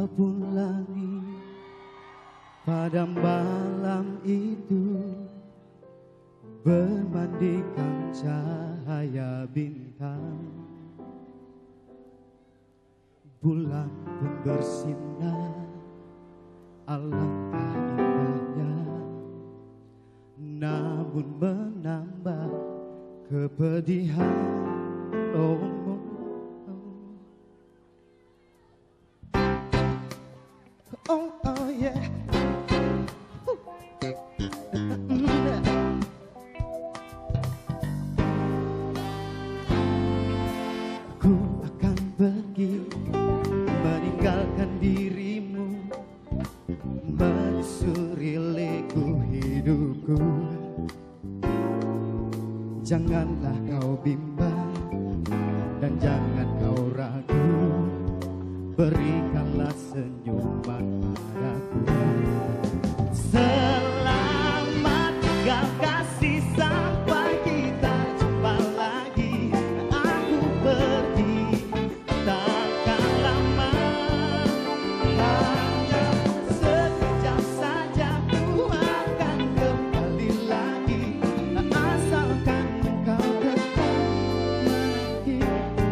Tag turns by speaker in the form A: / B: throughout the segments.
A: Walaupun langit pada malam itu bermandikan cahaya bintang, bulan pun bersinar, alangkah indahnya, namun menambah kepedihan. Oh, oh, oh yeah. Ku akan pergi meninggalkan dirimu, menyusuri liku hidupku. Janganlah kau bimbang dan jangan kau ragu, berikanlah senyuman padaku. Selamat tinggal kasih, sampai kita jumpa lagi. Aku pergi takkan lama, hanya sekejap saja ku akan kembali lagi, asalkan kau tetap lagi.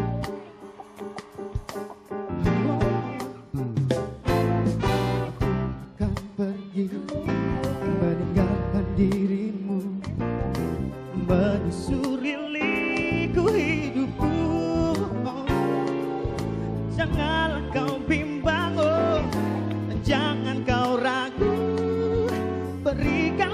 A: Akan pergi meninggalkan dirimu, menyusuri liku hidupku. Janganlah kau bimbang, oh, jangan kau ragu, berikan